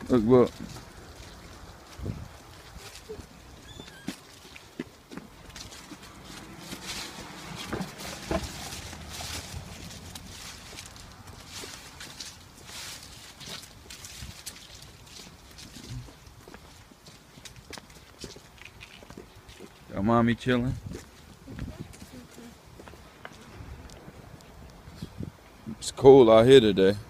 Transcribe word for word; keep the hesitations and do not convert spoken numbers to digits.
Look, look. Your mommy chilling? It's cold out here today.